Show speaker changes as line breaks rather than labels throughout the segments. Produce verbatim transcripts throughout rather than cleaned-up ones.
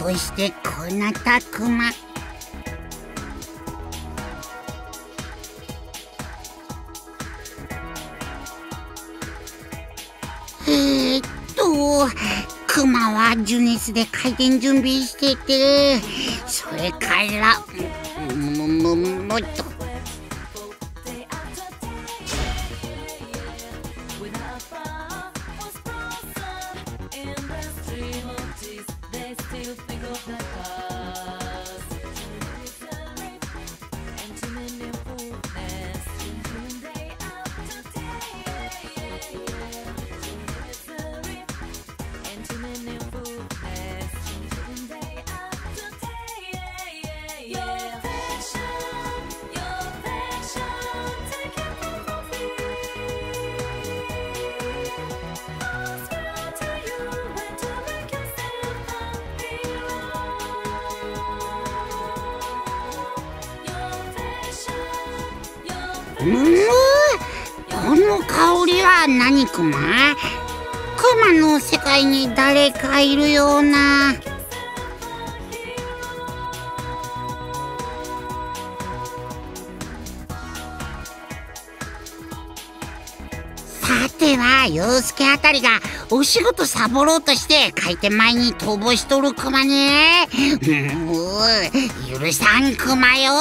どうしてこうなったクマ。えーっとクマはジュネスで開店準備してて、それからもももっとうー、この香りは何クマ？クマの世界に誰かいるような。さては陽介あたりがお仕事サボろうとして開店前に逃亡しとるクマね。もう許さんクマよ。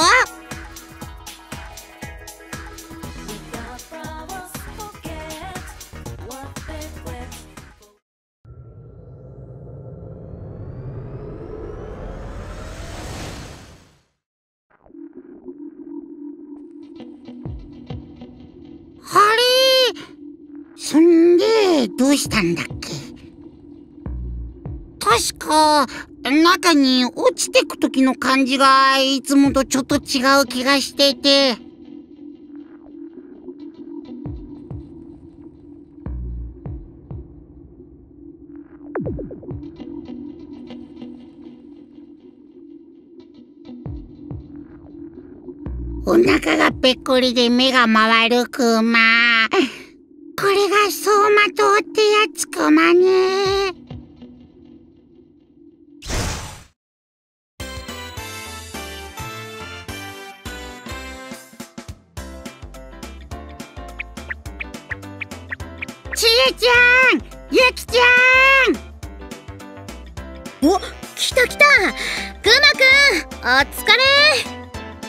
あれ、そんでどうしたんだっけ？確か中に落ちてく時の感じがいつもとちょっと違う気がしてて。お腹がぺっこりで目が回るクマ。これが走馬灯ってやつクマね。ちえちゃん、ゆきちゃん。
お、来た来た。くまくん、お疲れ。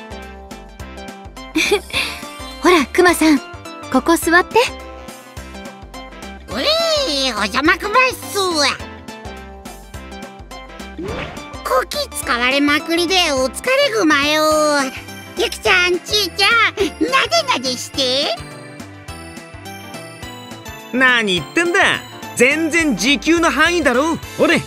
ほらクマさん、ここ座って。
うい、お邪魔くまっす。こき使われまくりでお疲れぐまよ。ゆきちゃん、ちーちゃん、なでなでして。
何言ってんだ、全然時給の範囲だろ。ほれ。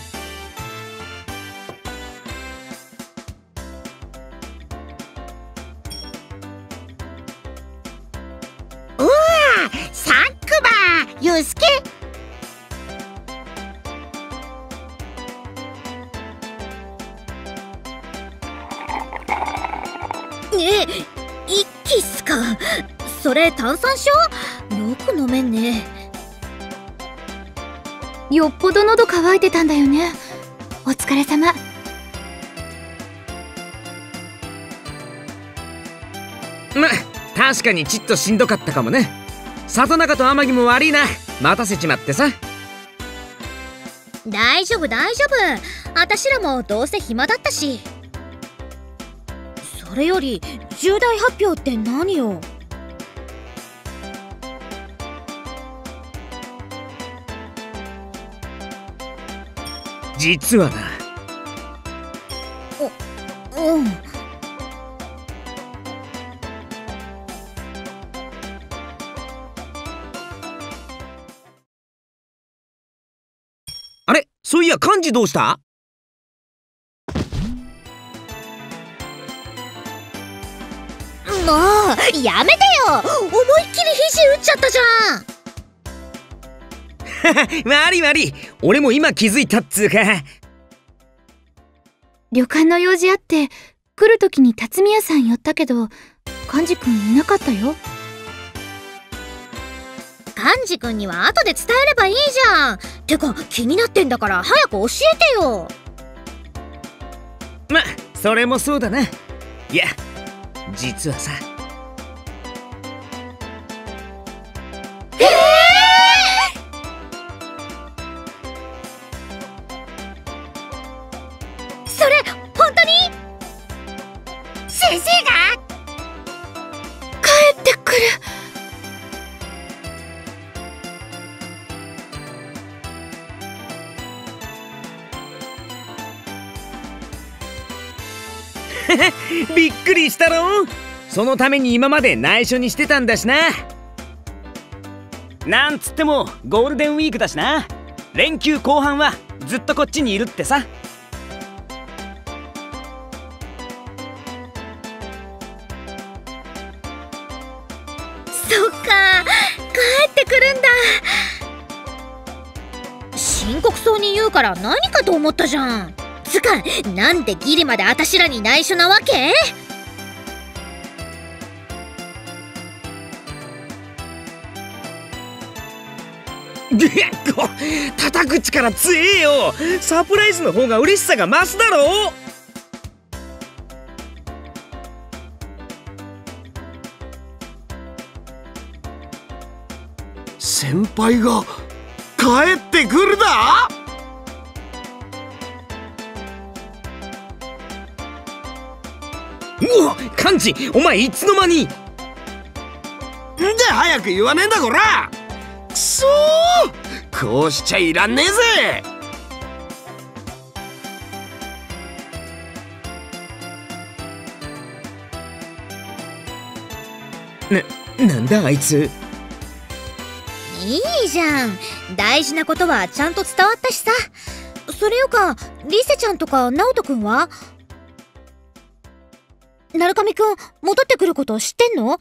さんクマ、ゆうすけ。
え、一気っすか。それ炭酸症？よく飲めんね。よっぽど喉乾いてたんだよね。お疲れ様。
ま、確かにちっとしんどかったかもね。里中と天城も悪いな、待たせちまってさ。
大丈夫大丈夫、あたしらもどうせ暇だったし。それより重大発表って何よ。
実はな。
お、うん。
あれ、そういや幹事どうした？
もうやめてよ。思いっきり肘打っちゃったじゃん。
悪い悪い、俺も今気づいたっつうか。
旅館の用事あって来る時に辰巳屋さん寄ったけど幹事くんいなかったよ。幹事くんには後で伝えればいいじゃん。てか気になってんだから早く教えてよ。
ま、それもそうだな。いや、実はさ。
ええー、それ本当に？
先生が
帰ってくる。
びっくりしたろ。そのために今まで内緒にしてたんだしな。なんつってもゴールデンウィークだしな。連休後半はずっとこっちにいるってさ。
そっか、帰ってくるんだ。深刻そうに言うから何かと思ったじゃん。つか、なんでギリまであたしらに内緒なわけ？
叩く力強えよ。サプライズの方が嬉しさが増すだろ。
先輩が帰ってくるだ。
うわ、幹事、お前いつの間に。ん
で早く言わねえんだこら。くそー、こうしちゃいらんね
えぜ。な、なんだあいつ。
いいじゃん。大事なことはちゃんと伝わったしさ。それよか、リセちゃんとかナオトくんは？鳴上くん、戻ってくること知ってんの？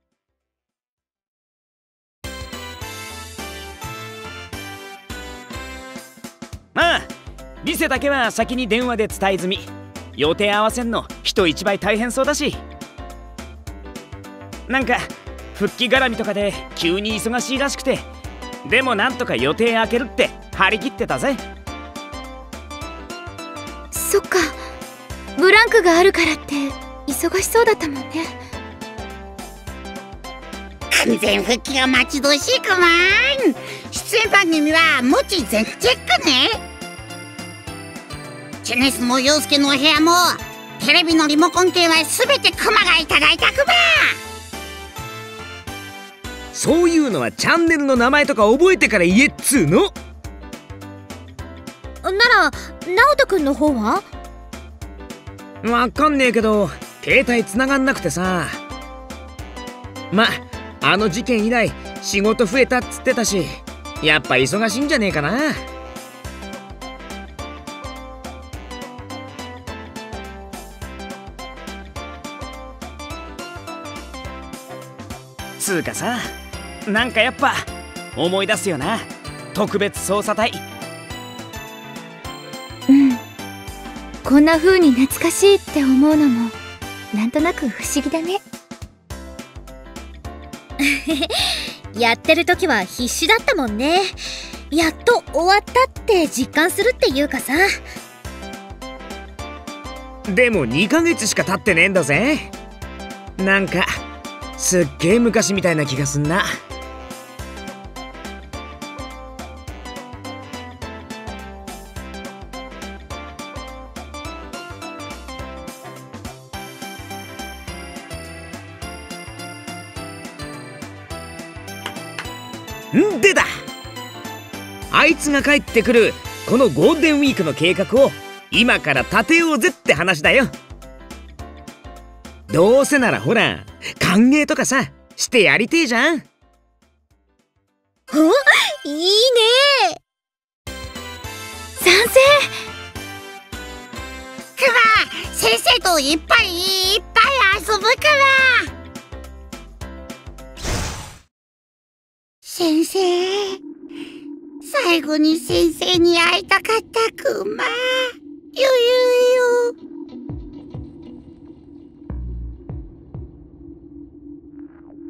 まあ、リセだけは先に電話で伝え済み。予定合わせんの人一倍大変そうだし。なんか復帰絡みとかで急に忙しいらしくて、でもなんとか予定開けるって張り切ってたぜ。
そっか、ブランクがあるからって忙しそうだったもんね。
完全復帰が待ち遠しいかまん。出演番組はもち全チェックね。チェネスも陽介のお部屋もテレビのリモコン系は全てクマがいただいたくば。
そういうのはチャンネルの名前とか覚えてから言えっつーの。
なら、ナオトくんの方は？
わかんねえけど携帯繋がんなくてさ。ま、あの事件以来仕事増えたっつってたし、やっぱ忙しいんじゃねえかな。つうかさ、なんかやっぱ思い出すよな、特別捜査隊。
うん、こんな風に懐かしいって思うのもなんとなく不思議だね。やってる時は必死だったもんね。やっと終わったって実感するっていうかさ。
でもにかげつしか経ってねえんだぜ。なんかすっげえ昔みたいな気がすんな。んでだ、あいつが帰ってくるこのゴールデンウィークの計画を今から立てようぜって話だよ。どうせならほら歓迎とかさしてやりてえじゃん。
お、いいね。賛成。
クマ、先生といっぱいいっぱい遊ぶから。先生、最後に先生に会いたかったクマ。ゆゆゆ。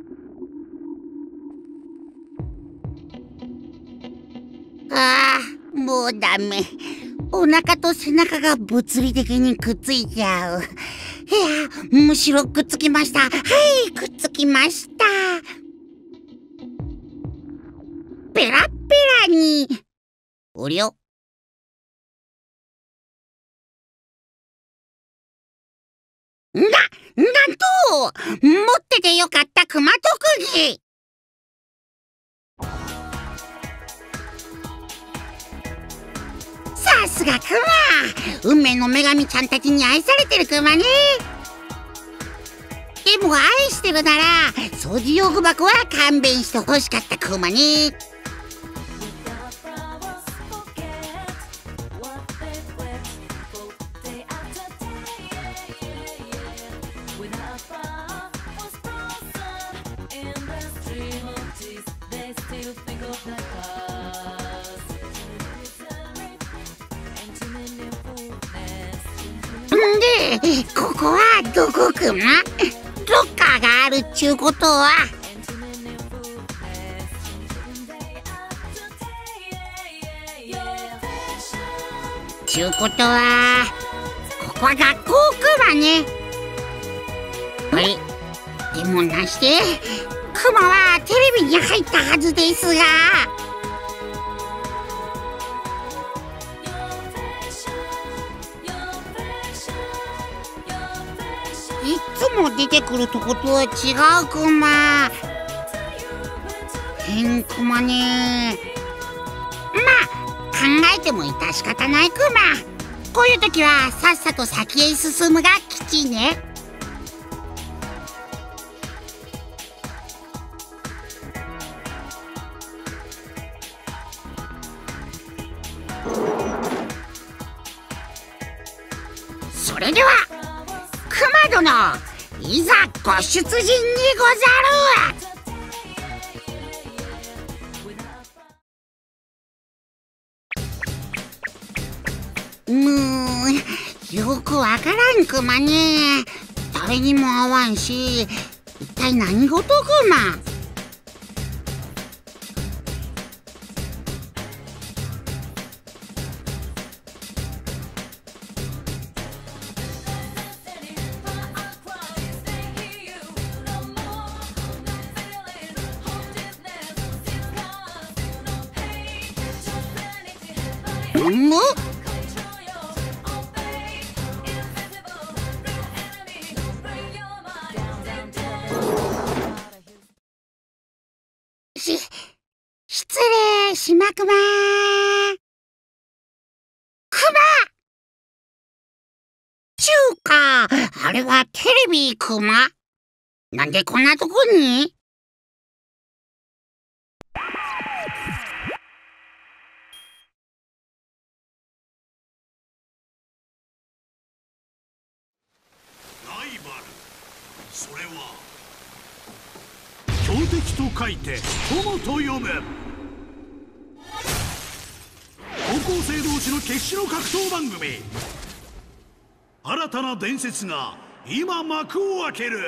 ああ、 もうダメ。お腹と背中が物理的にくっついちゃう。いや、むしろくっつきました。はい、くっつきました。ペラッペラに。おりょ。な、なんと持っててよかった熊特技。さすがクマ。運命の女神ちゃんたちに愛されてるクマね。でも愛してるなら掃除用具箱は勘弁してほしかったクマね。で、ここはどこクマ？ロッカーがあるっちゅうことは。ちゅうことはここは学校クマね。はい。でもなしてクマはテレビに入ったはずですが。いつも出てくるとことは違うクマ。変クマね。まあ考えても致し方ないクマ。こういう時はさっさと先へ進むが吉ね。それではクマ殿、いざご出陣にござる。うーん、よくわからんクマね。誰にも会わんし、一体何事クマ。むし、失礼しまくまー。クマちゅうか、あれはテレビクマ。なんでこんなとこに？
それは強敵と書いて友と読む。高校生同士の決死の格闘番組。新たな伝説が今幕を開ける。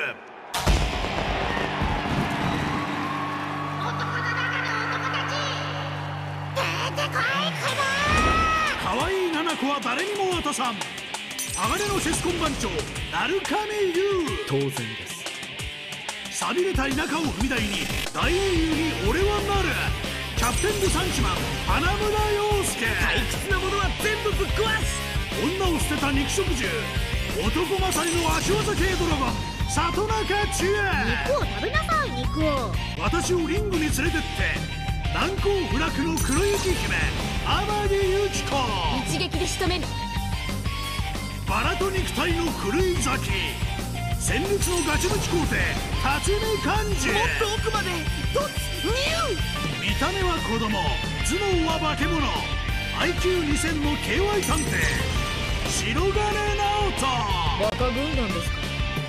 可愛い七子は誰にも渡さん。鋼のチェスコン番長鳴神優。
当然です。
寂れた田舎を踏み台に大英雄に俺はなる。キャプテンズ三姉妹花村陽介。
退屈なものは全部ぶっ壊す。
女を捨てた肉食獣男勝りの足技系ドラゴン里中千恵。
肉を食べなさい、肉を。
私をリングに連れてって難攻不落の黒雪姫天城ユキ子。
一撃で仕留める。
バラと肉体の狂い咲き。戦慄のガチムチ皇帝辰巳幹事。
もっと奥まで突入。
見た目は子供、頭脳は化け物。 アイキューにせん の ケーワイ 探偵白金直人。
バカ軍団ですか。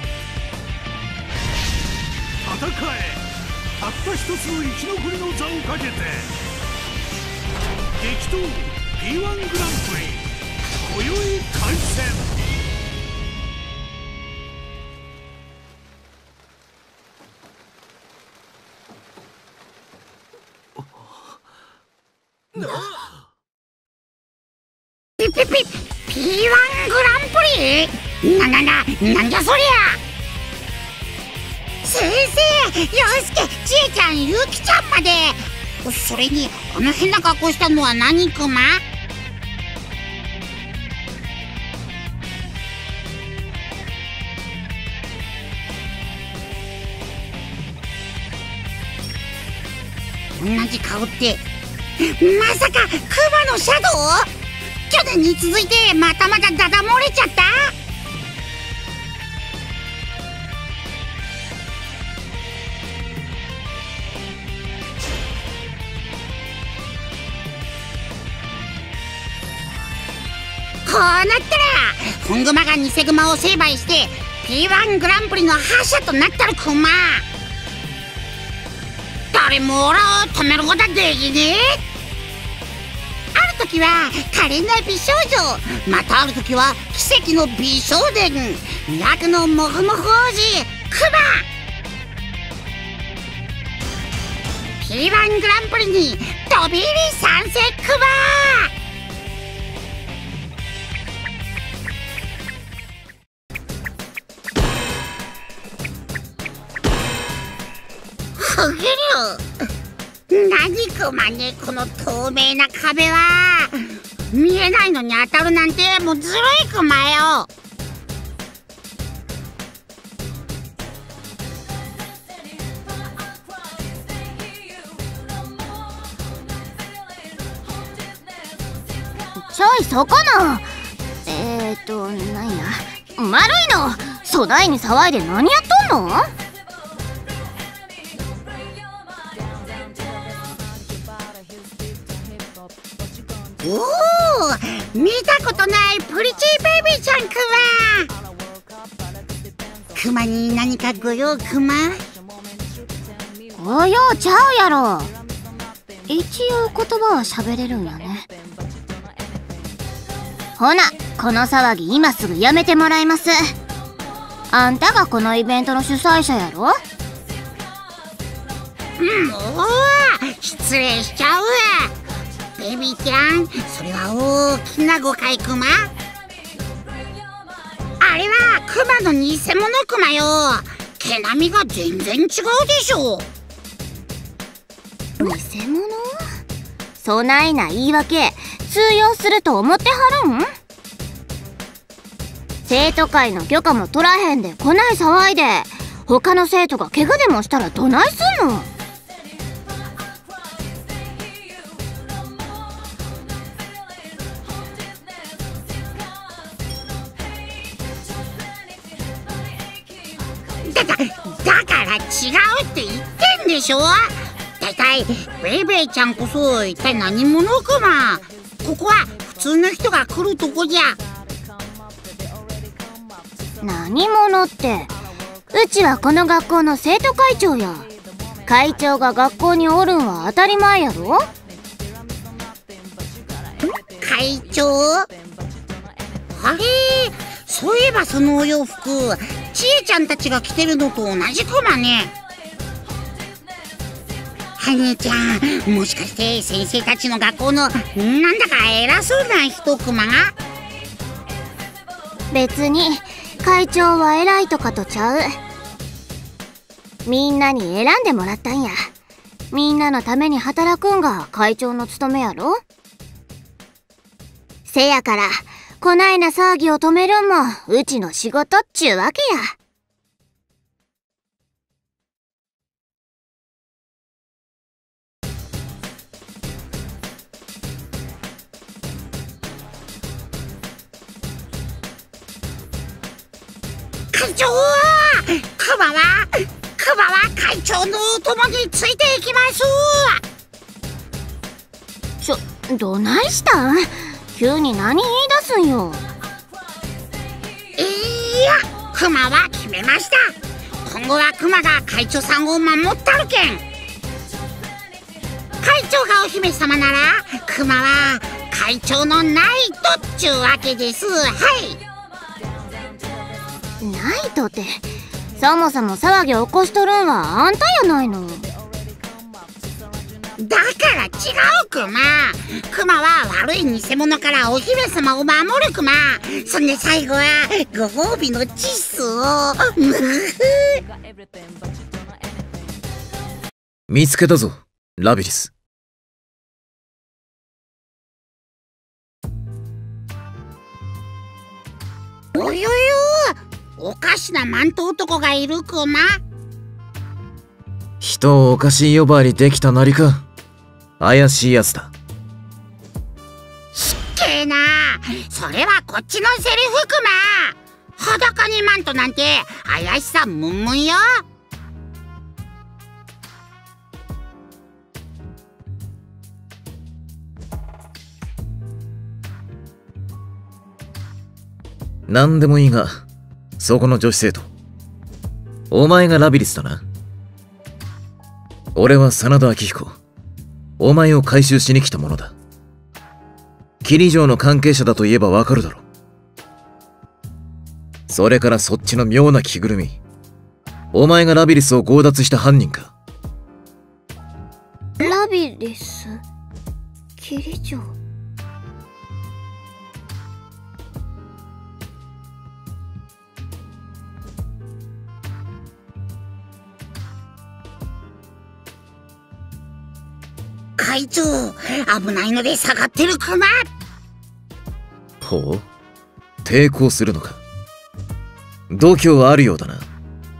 戦え、たった一つの生き残りの座をかけて激闘 ピーワン グランプリ今宵開戦。
ピーワン グランプリななななんじゃそりゃ。先生、陽介、ちえちゃん、ゆうきちゃんまで。それにあの変な格好したのは何クマ？同じ顔って、まさかクマのシャドウ？去年に続いてまたまたダダ漏れちゃった？こうなったら本グマが偽グマを成敗して ピーワン グランプリの覇者となったるクマ。誰も俺を止めることはできねえ。ある時は可憐な美少女、またある時は奇跡の美少年、魅惑のモフモフ王子クマ。 ピーワン グランプリに飛び入り参戦クマ。ふげる。何クマね、この透明な壁は。見えないのに当たるなんてもうずるいクマよ。
ちょいそこのえーとなんや丸いの、粗大に騒いで何やっとんの？
おお、見たことないプリチーベイビーちゃんクマ。クマに何かご用クマ？
ご用ちゃうやろ。一応言葉は喋れるんやね。ほな、この騒ぎ今すぐやめてもらいます。あんたがこのイベントの主催者やろ？
うん、おお、失礼しちゃう。ベイビーちゃん、それは大きな誤解クマ。あれはクマの偽物クマよ。毛並みが全然違うでしょ。
偽物？そないな言い訳通用すると思ってはるん？生徒会の許可も取らへんでこない騒いで他の生徒が怪我でもしたらどないすんの？
だだだから違うって言ってんでしょ。だいたいベイベーちゃんこそ一体何者クマ。ここは普通の人が来るとこじゃ。
何者って、うちはこの学校の生徒会長や。会長が学校におるんは当たり前やろ。
会長？あれ、そういえばそのお洋服ちえちゃんたちが着てるのと同じクマね。はねちゃん、もしかして先生たちの学校のなんだか偉そうな人クマが？
別に会長は偉いとかとちゃう。みんなに選んでもらったんや。みんなのために働くんが会長の務めやろ。せやからこないな騒ぎを止めるんもうちの仕事っちゅうわけや。
会長、クマはクマは会長のお供についていきます。
ちょ、どないしたん？急に何言い出すんよ。
いや、クマは決めました。今後はクマが会長さんを守ったるけん。会長がお姫様ならクマは会長のナイトっちゅうわけです。はい。
ナイトって、そもそも騒ぎを起こしとるんはあんたやないの。
だから違うクマ。クマは悪い偽物からお姫様を守るクマ。そんで最後はご褒美のチッスを。
見つけたぞラビリス。
およよ、おかしなマント男がいるクマ。
人をおかしい呼ばわりできたなりか。怪しいやつだ。
すっげえな。それはこっちのセリフクマ。裸にマントなんて怪しさムンムンよ。
なんでもいいが、そこの女子生徒、お前がラビリスだな。俺は真田昭彦。お前を回収しに来たものだ。霧城の関係者だと言えばわかるだろう。それからそっちの妙な着ぐるみ、お前がラビリスを強奪した犯人か。
ラビリス霧城。
会長、危ないので下がってるクマ。
ほう、抵抗するのか。度胸はあるようだな。は、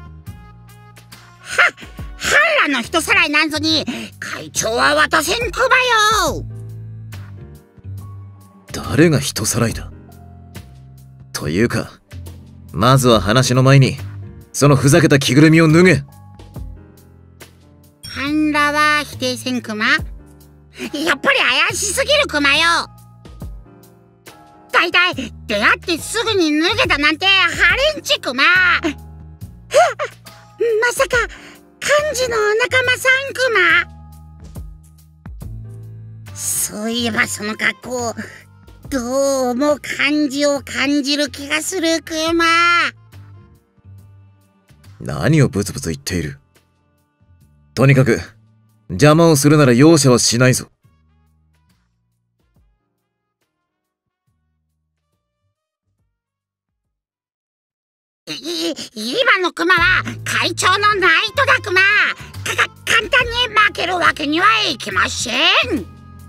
反乱の人さらいなんぞに会長は渡せんクマよ。
誰が人さらいだ。というか、まずは話の前にそのふざけた着ぐるみを脱げ。
反乱は否定せんクマ。やっぱり怪しすぎるクマよ。だいたい出会ってすぐに脱げたなんてハレンチクマ。まさか幹事の仲間さんクマ。そういえばその格好、どうも漢字を感じる気がするクマ。
何をブツブツ言っている。とにかく邪魔をするなら容赦はしないぞ。
い今のクマは会長のナイトだクマ。かか簡単に負けるわけにはいきません。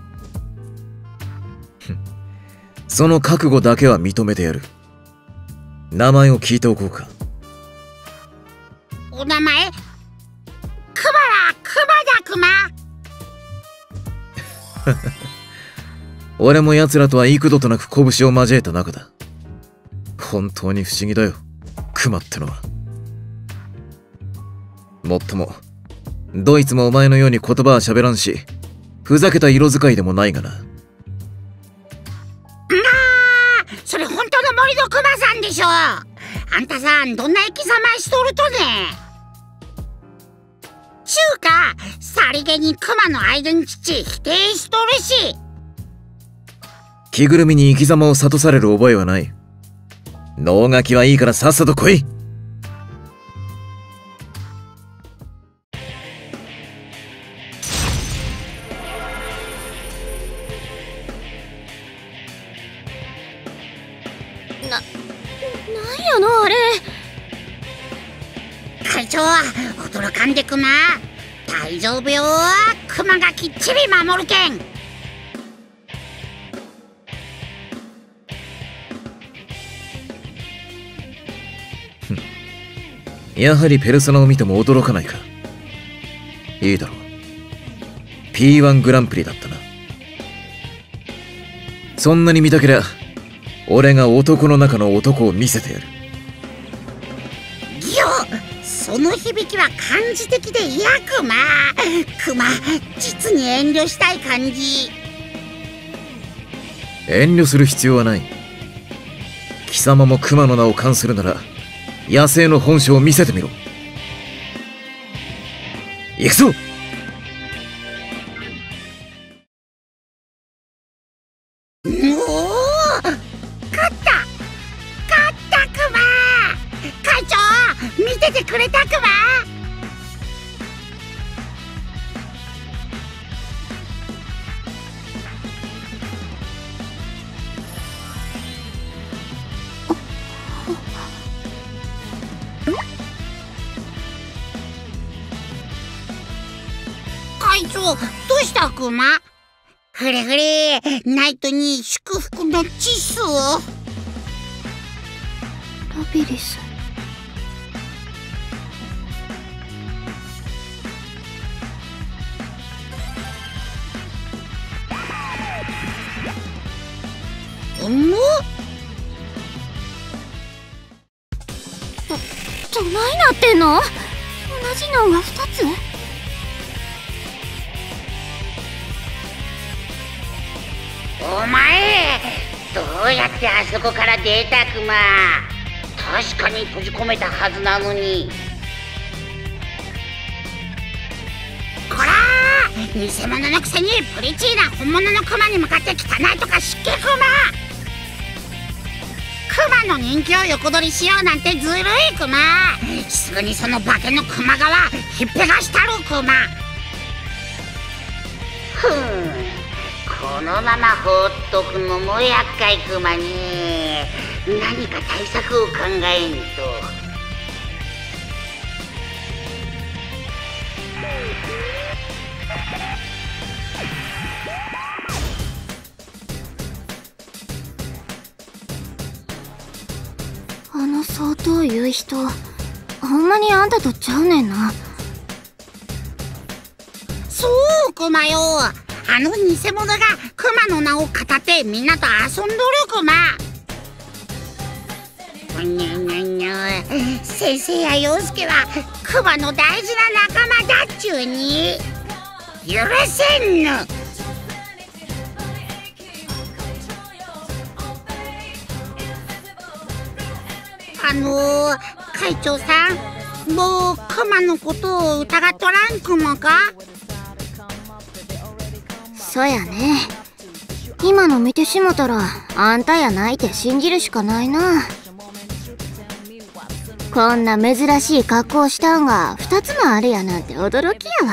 その覚悟だけは認めてやる。名前を聞いておこうか。
お名前クマはクマだクマ。
俺も奴らとは幾度となく拳を交えた仲だ。本当に不思議だよ、クマってのは。もっともどいつもお前のように言葉は喋らんし、ふざけた色使いでもないがな。
それ本当の森のクマさんでしょ。あんたさんどんな生き様しとるとね。ちゅうかさりげにクマのアイデンティティ否定しとるし。
着ぐるみに生き様を諭される覚えはない。能書きはいいからさっさと来い。
な、なんやのあれ。
会長驚かんでクマ。大丈夫よ、クマがきっちり守るけん。
やはりペルソナを見ても驚かないか。いいだろう、 ピーワン グランプリだったな。そんなに見たけりゃ俺が男の中の男を見せてやる。
ギョ、その響きは漢字的でいやクマ。クマ実に遠慮したい感じ。
遠慮する必要はない。貴様もクマの名を冠するなら野生の本性を見せてみろ。行くぞ。
おお、勝った勝ったクマ。会長見ててくれたクマ。 長、どうしたクマ？ふれふれ、ナイトに祝福のチスを。
ラビリス。
うん？ど、
どないなってんの？同じのがふたつ？
お前、どうやってあそこから出たクマ？確かに閉じ込めたはずなのに。こらー、偽物のくせにプリチーな本物のクマに向かって汚いとか湿気クマ。クマの人気を横取りしようなんてずるいクマ。すぐにその化けのクマ側ひっぺがしたるクマ。ふん、このまま放っとくのも厄介クマね。何か対策を考えんと。
あの相当言う人、ほんまにあんたとちゃうねんな。
そうクマよ、あの偽物がクマの名をかたってみんなと遊んどるクマ。にゃにゃにゃ、先生や陽介はクマの大事な仲間だっちゅうに許せんの。あのー、会長さん、もうクマのことを疑っとらんクマか？
そやね。今の見てしもたらあんたやないて信じるしかないな。こんな珍しい格好したんがふたつもあるやなんて驚きやわ。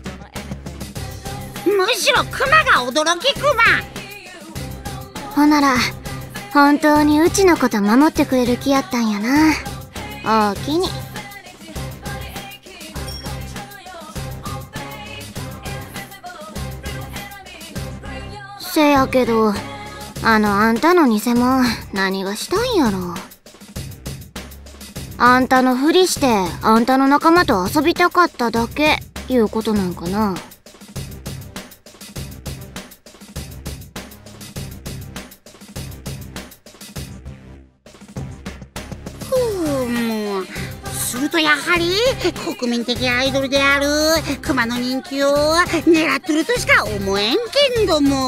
むしろクマが驚きクマ。
ほなら本当にうちのこと守ってくれる気やったんやな。おおきに。せやけど、あのあんたの偽物何がしたんやろ。あんたのふりしてあんたの仲間と遊びたかっただけいうことなんかな。
するとやはり国民的アイドルであるクマの人気を狙ってるとしか思えんけんども。
うん、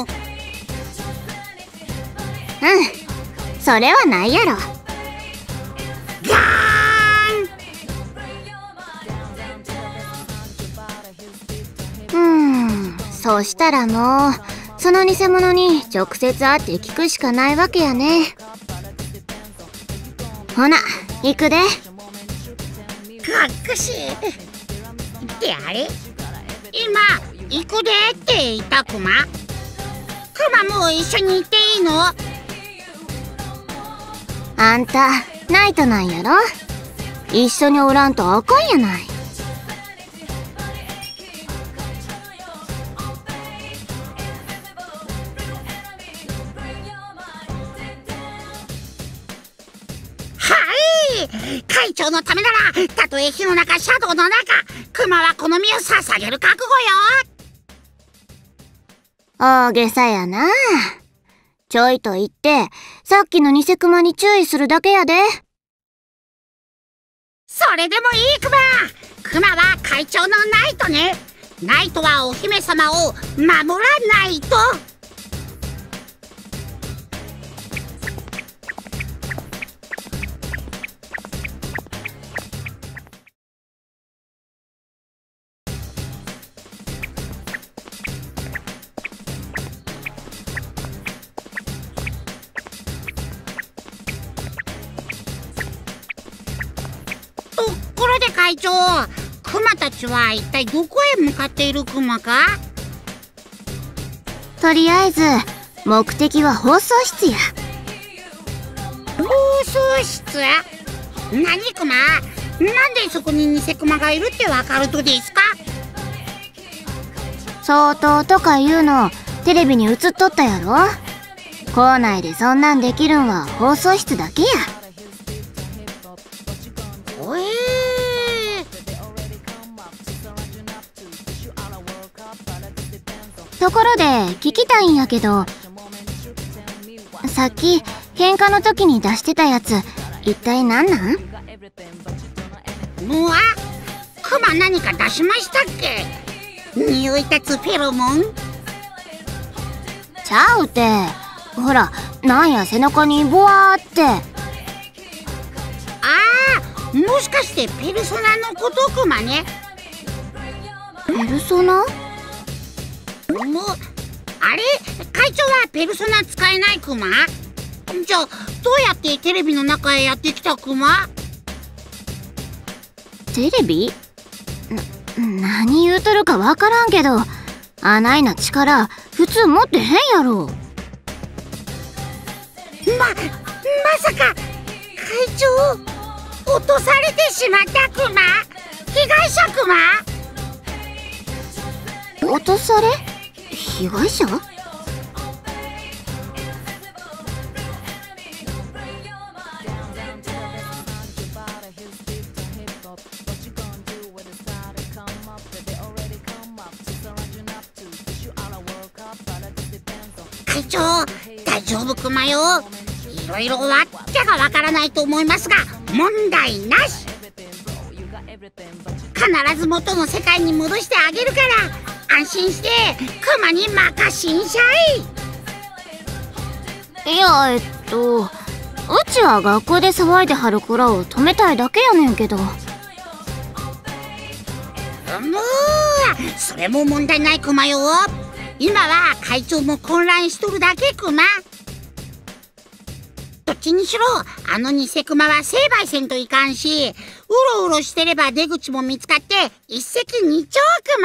それはないやろ。
ガ
ーン。うーん、そうしたらもうその偽物に直接会って聞くしかないわけやね。ほな行くで。
かっくしってあれ、今行くでって言ったクマ。クマも一緒に行っていいの？
あんたナイトなんやろ。一緒におらんとあかんやない。
会長のためならたとえ火の中シャドウの中、クマはこの身を捧げる覚悟よ。
大げさやな。ちょいと言ってさっきの偽クマに注意するだけやで。
それでもいいクマ。クマは会長のナイトね。ナイトはお姫様を守らないと。ところで会長、クマたちは一体どこへ向かっているクマか？
とりあえず目的は放送室や。
放送室？何クマ？なんでそこに偽クマがいるってわかるとですか？
相当とかいうのテレビに映っとったやろ。校内でそんなんできるんは放送室だけや。
おえ
ー、ところで聞きたいんやけど、さっき喧嘩の時に出してたやつ一体何なん？
うわ、クマ何か出しましたっけ？匂い立つフェロモン？
ちゃうて、ほら、なんや背中にボワーって。
ああ、もしかしてペルソナのことクマね。
ペルソナ？
もうあれ、会長はペルソナ使えないクマ？じゃあどうやってテレビの中へやってきたクマ？
テレビ？な、何言うとるかわからんけど、あないな力普通持ってへんやろ。
ま、まさか会長落とされてしまったクマ？被害者クマ？
落とされ？被害者？
会長、大丈夫クマよ。いろいろわっちゃがわからないと思いますが問題なし。必ず元の世界に戻してあげるから安心してクマに任しんしゃ
い。いや、えっとうちは学校で騒いではる子らを止めたいだけやねんけど。
もうそれも問題ないクマよ。今は会長も混乱しとるだけクマ。どっちにしろあの偽クマは成敗せんといかんし、うろうろしてれば出口も見つかって一石二鳥ク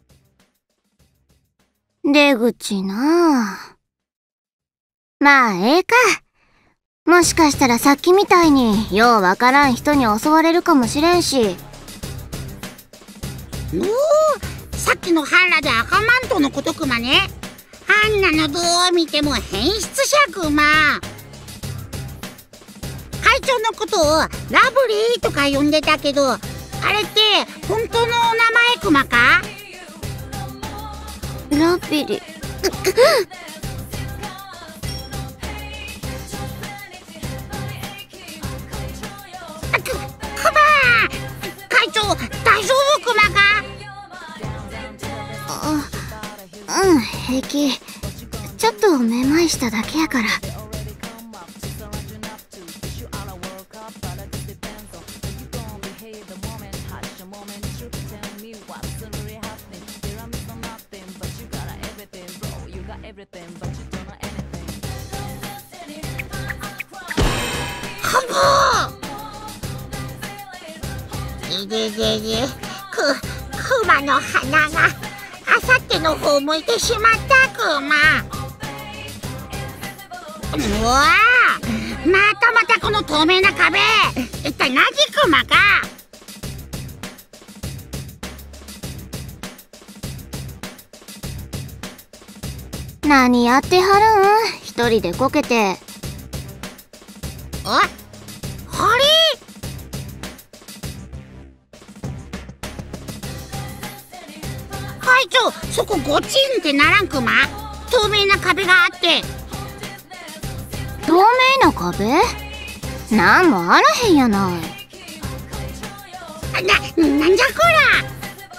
マ。出口なあ。まあええか。もしかしたらさっきみたいにようわからん人に襲われるかもしれんし。
おお、さっきのハンラで赤マントのことクマね。あんなのどう見ても変質者クマ。会長のことをラブリーとか呼んでたけど、あれって本当のお名前クマか？
ラビリ
く、クマ会長大丈夫クマか？
あ、うん、平気。ちょっとめまいしただけやから。
いででで、く、クマの鼻があさっての方向いてしまったクマ。うわあ、またまたこの透明な壁、一体何クマか？
何やってはるん？一人でこけて。
あ、あれ？会長、そこゴチンってならんクマ？透明な壁があって。
透明な壁？なんもあらへんやない。
な、なんじゃこら。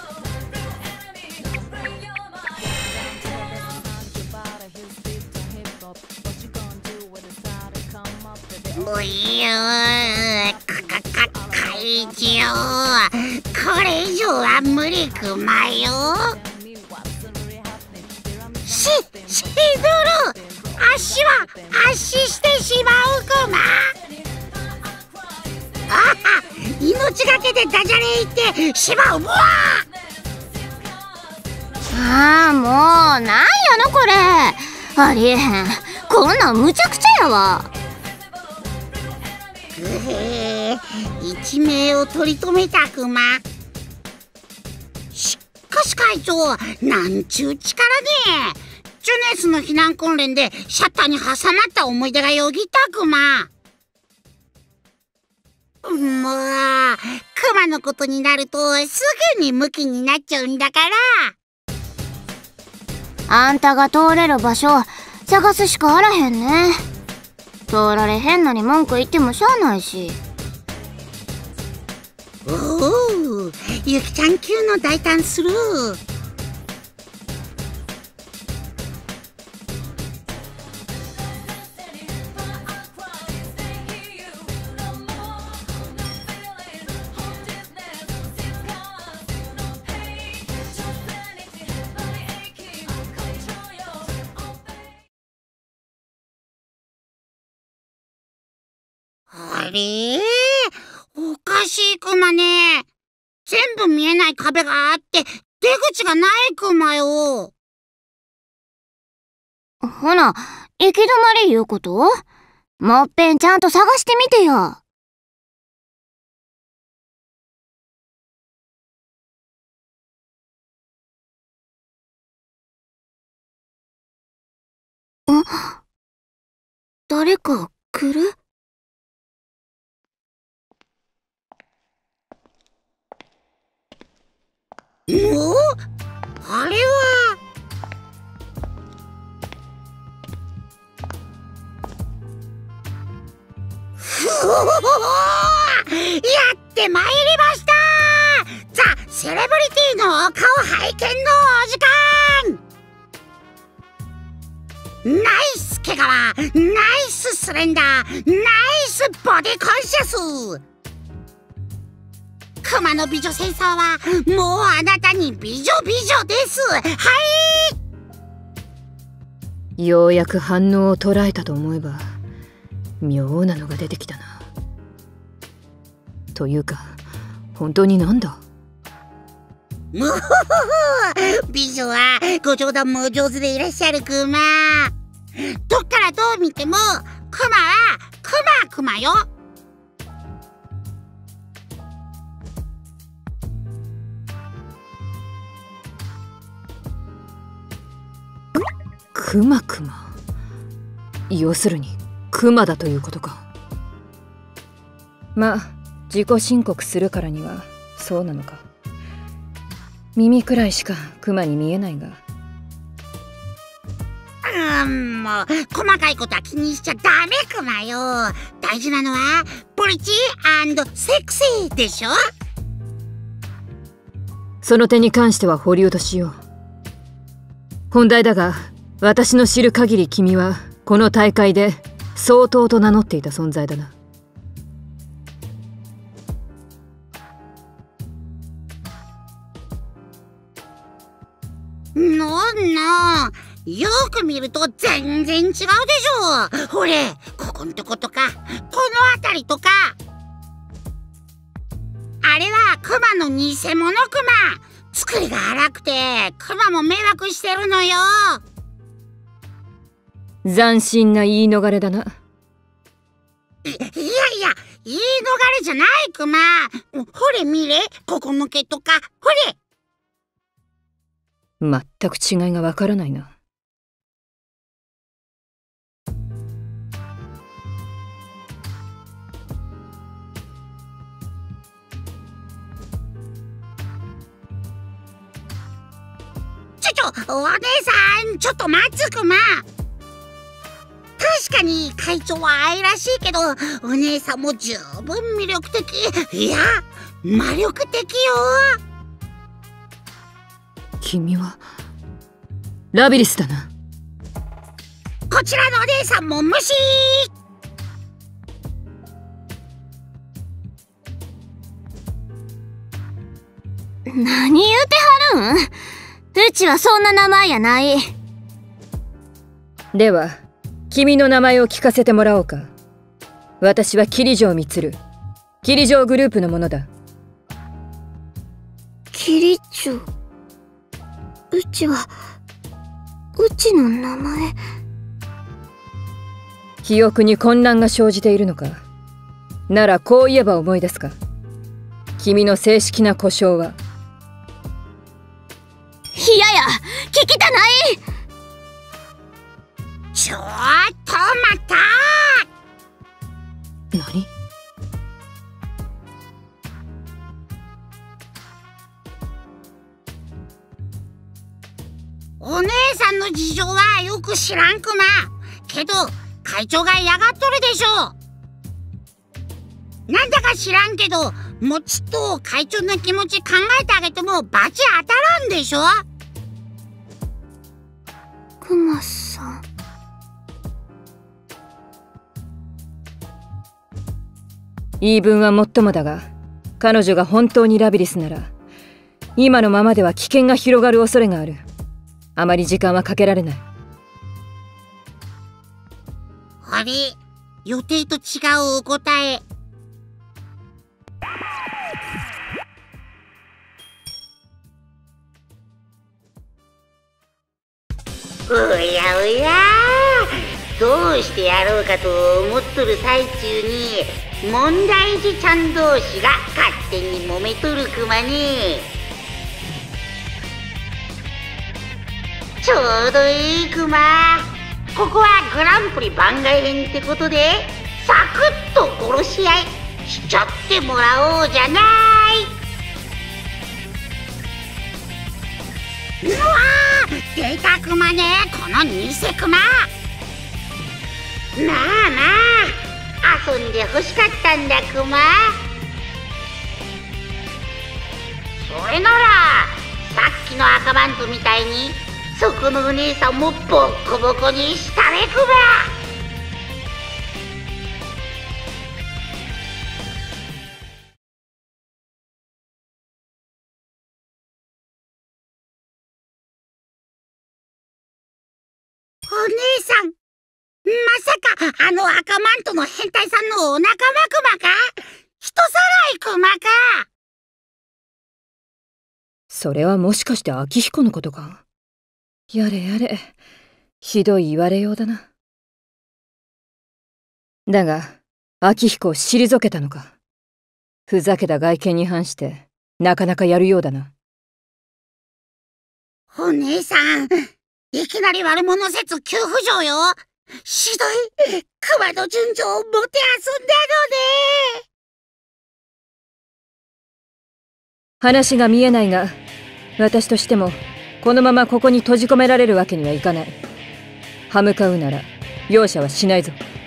おいよー、かかか会長、これ以上は無理クマよ。し、しどる、足は圧死してしまうクマ。あは、命がけでダジャレ言ってしまう。わ
ああ、もうなんやのこれ。ありえへん。こんなんむちゃくちゃやわ。
くへー、一命を取り留めたクマ。しかし会長、なんちゅう力ね。ジュネスの避難訓練でシャッターに挟まった思い出がよぎったクマ。もうクマのことになるとすぐにムキになっちゃうんだから。
あんたが通れる場所探すしかあらへんね。通られへんのに文句言ってもしゃあないし。
おお、ゆきちゃん級の大胆スルー。あれ、おかしいクマね。全部見えない壁があって出口がないクマよ。
ほな、行き止まりいうこと？もっぺんちゃんと探してみてよ。あ、誰か来る？
お？あれはふおほほほ、やってまいりました。ザ・セレブリティのお顔拝見のお時間。ナイス毛皮、ナイススレンダー、ナイスボディコンシャス。クマの美女センサーはもうあなたに美女美女です。はい。
ようやく反応を捉えたと思えば妙なのが出てきたな。というか本当になんだ。
むほほほ、美女はご冗談も上手でいらっしゃるクマ。どっからどう見てもクマはクマクマよ。
クマクマ、要するにクマだということか。まあ自己申告するからにはそうなのか。耳くらいしかクマに見えないが。
うん、もう細かいことは気にしちゃダメクマよ。大事なのはプリチー&セクシーでしょ。
その点に関しては保留としよう。本題だが、私の知る限り君はこの大会で総統と名乗っていた存在だな。
なんな、よく見ると全然違うでしょ。ほれ、ここんとことかこの辺りとか。あれはクマの偽物クマ。作りが荒くてクマも迷惑してるのよ。
斬新な言い逃れだな。
い, いやいや言い逃れじゃないクマ。ほれ見れ、ここの毛とかほれ。
全く違いがわからないな。
ちょちょお姉さん、ちょっと待つクマ。確かに会長は愛らしいけどお姉さんも十分魅力的、いや魔力的よ。
君はラビリスだな。
こちらのお姉さんも無視。
何言うてはるん？うちはそんな名前やない。
では君の名前を聞かせてもらおうか。私は桐城充、桐城グループのものだ。
桐城、うちはうちの名前。
記憶に混乱が生じているのか。ならこう言えば思い出すか。君の正式な呼称は。
いやや、聞きたない。
ちょっと待った。
何？
お姉さんの事情はよく知らんくま。けど会長が嫌がっとるでしょ。なんだか知らんけど、もうちっと会長の気持ち考えてあげてもバチ当たらんでしょ。
クマさん。
言い分はもっともだが、彼女が本当にラビリスなら今のままでは危険が広がる恐れがある。あまり時間はかけられない。
あれ、予定と違うお答え。おやおや、どうしてやろうかと思っとる最中に問題児ちゃん同士が勝手に揉めとるくまね。ちょうどいいくま。ここはグランプリ番外編ってことでサクッと殺し合いしちゃってもらおうじゃない。うわー、出たクマね、この偽クマ。まあまあ、遊んで欲しかったんだクマ。それならさっきの赤マントみたいにそこのお姉さんもボッコボコにしたれクマ。お姉さん、まさかあの赤マントの変態さんのお仲間クマか？人さらいクマか？
それはもしかして昭彦のことか？やれやれ、ひどい言われようだな。だが昭彦を退けたのか？ふざけた外見に反してなかなかやるようだな。
お姉さん、いきなり悪者説急浮上よ。ひどい、熊の純情をもてあそんだのね。
話が見えないが、私としてもこのままここに閉じ込められるわけにはいかない。歯向かうなら容赦はしないぞ。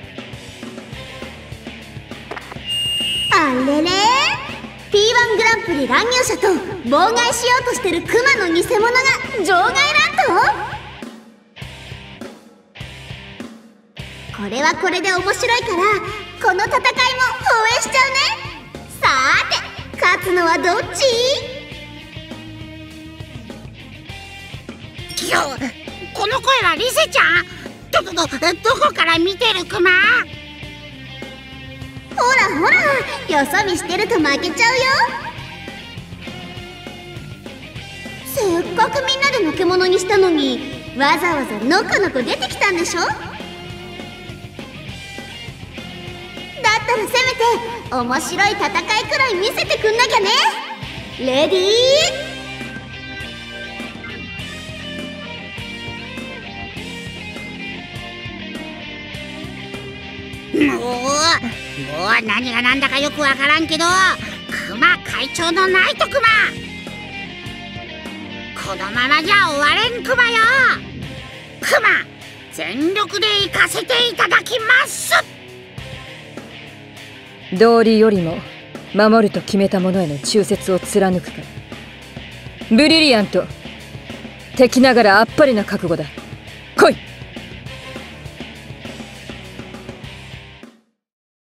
あれれ ピーワン グランプリ乱入者と妨害しようとしてるクマの偽物が場外乱闘。これはこれで面白いからこの戦いも応援しちゃうね。さーて、勝つのはどっち？
今日この声はリセちゃん？どどどどこから見てるクマ？
ほらほら、よそ見してると負けちゃうよ。せっかくみんなでのけ者にしたのにわざわざのこのこ出てきたんでしょ。だったらせめて面白い戦いくらい見せてくんなきゃね。レディ
ー。もうもう何が何だかよくわからんけど、クマ会長のナイトクマ、このままじゃ終われんクマよ。クマ全力で行かせていただきます。
道理よりも守ると決めたものへの忠説を貫くか。ブリリアント、敵ながらあっぱれな覚悟だ。来い。